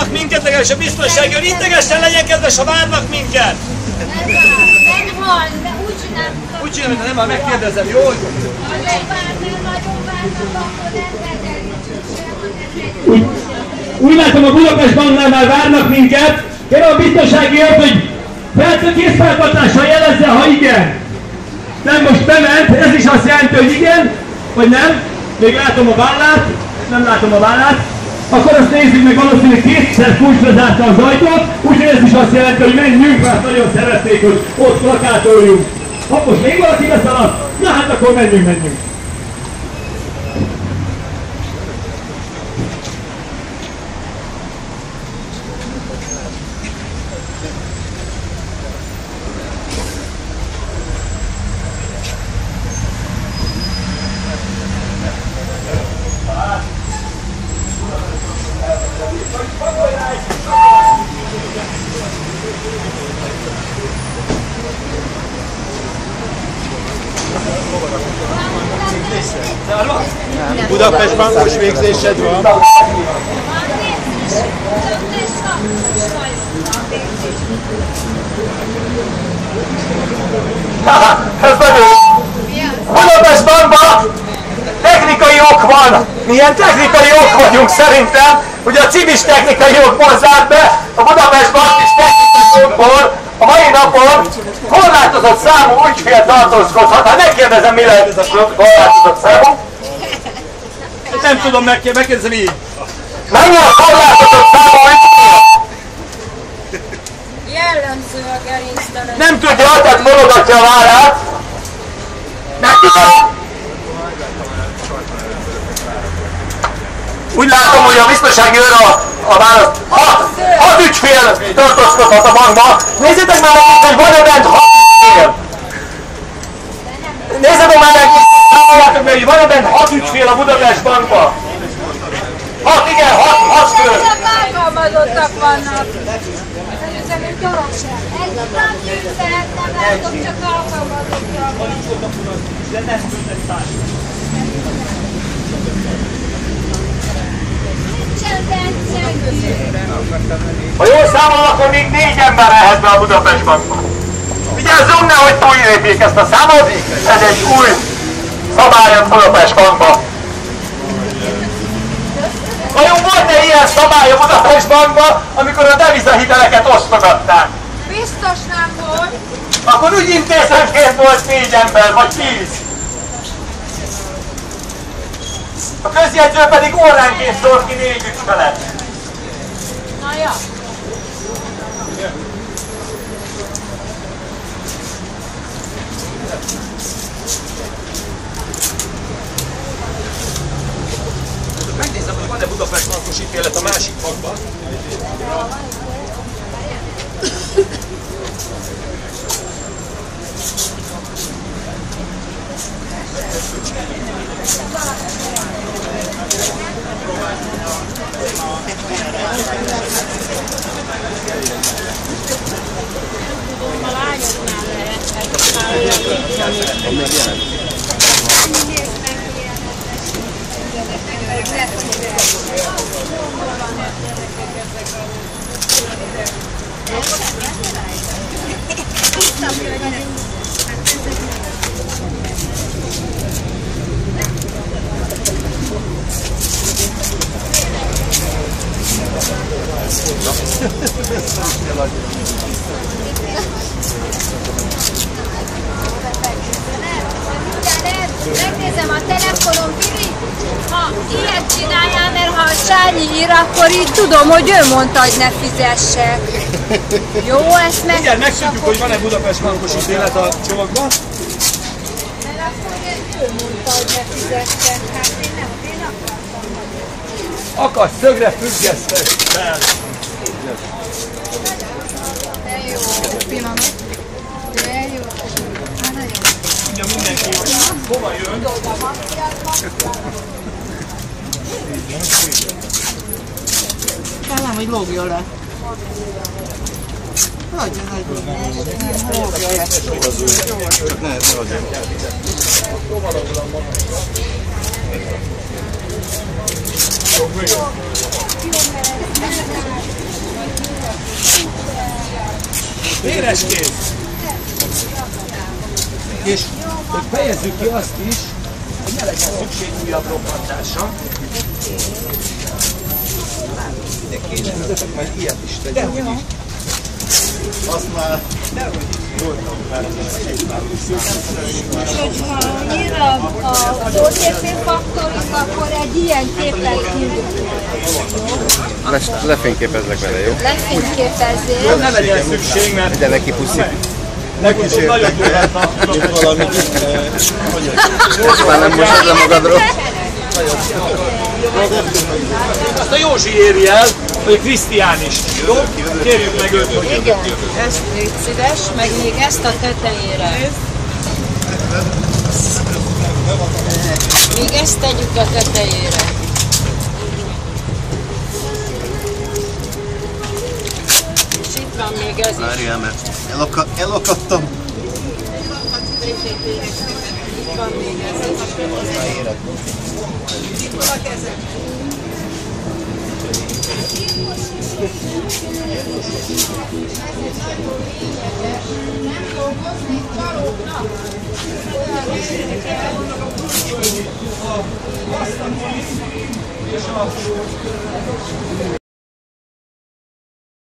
várnak minket, legalábbis a biztonsági őr, integessen, legyen kedves, ha várnak minket! Nem van, de úgy csinálunk. Úgy csinálom, hogy nem, már megkérdezem, jó? Úgy látom, a Budapest Banknál már várnak minket. Kérem a biztonsági őrt, hogy készfeltartással jelezze, ha igen. Nem, most bement, ez is azt jelenti, hogy igen, vagy nem. Még látom a vállát, nem látom a vállát. Akkor azt nézzük meg, valószínűleg kétszer kulcsra zárta az ajtót, úgyhogy ez is azt jelenti, hogy menjünk, mert nagyon szeretnék, hogy ott plakátoljunk. Ha most még valaki leszaladt, na hát akkor menjünk. Budapest bankos végzésed van? Ez nagyon Budapest Bankban technikai ok van. Milyen technikai ok vagyunk szerintem, hogy a CIBIS technikai okból zárt be, a Budapest Bank is technikai okból a mai napon korlátozott számú ügyfél tartózkodhat. Hát megkérdezem, mi lehet ez a korlátozott számú? Nem tudom, megkérdezem így. Mennyi a korlátozott számú ügyfél? Jellemző a gerinctelen. Nem tudja, tehát mondogatja a vállát. Nem tudom. Úgy látom, hogy a biztonsági őr a választ. 6 ügyfél tartózkodhat a bankba. Nézzétek már meg, hogy van-e bent 6 ügyfél. Nézzétek már meg, hogy van-e bent 6 ügyfél a Budapest Bankba. 6, igen, 6 fő. Csak alkalmazottak vannak. Ez egy dolog sem. Ez nem ügyfel, nem látom, csak alkalmazottak. Ha jól számolom, akkor még 4 ember lehet be a Budapest Bankba. Vigyázzunk, nehogy túllépjék ezt a számot, ez egy új szabály a Budapest Bankba. Vajon volt-e ilyen szabály a Budapest Bankban, amikor a devizahiteleket osztogatták? Biztos nem volt. Akkor úgy intézőként volt 4 ember, vagy 10. A közjegyző pedig óránként szólt ki 4 ügyfelet. Na ja. Megnézem, hogy van-e Budapest bankos ítélet a másik bankban. Megnézem a telefonon, Vili, ha ilyet csináljál, mert ha a Sányi ír, akkor így tudom, hogy ő mondta, hogy ne fizessek. Jó, ezt meg... Igen, megszűntjük, hogy van-e Budapest bankos ítélet a csomagban. Mert akkor ő mondta, hogy ne fizessek. Hát én akartam. Akadt szögre függesztek fel. De jó, pillanat. De jó. Hát nagyon. Ugye mindenki hova jön? Talán, hogy lógjon le. Hogy ez egy lógjon le. Csak ne adjam. Véres kéz! És hogy fejezzük ki azt is, hogy ne legyen szükség újabb robbantásra. Majd ilyet is tegyen. Azt már voltam már. És hogyha annyira az OTP-faktorik, akkor egy ilyen képet küldünk. Lefényképezlek vele, jó? Lefényképezzél. Ne legyen szükség, mert De neki puszi. legutóbb nagyon tudhatnak. Valamit, Már nem mosod le magadról. Azt a Józsi éri el, hogy Krisztián is. Jó? Kérjük meg őt, hogy Igen, ezt légy szíves, meg még ezt a tetejére. Még ezt tegyük a tetejére. És itt van még ez is. várjál, mert elakadtam. Itt van még ez is.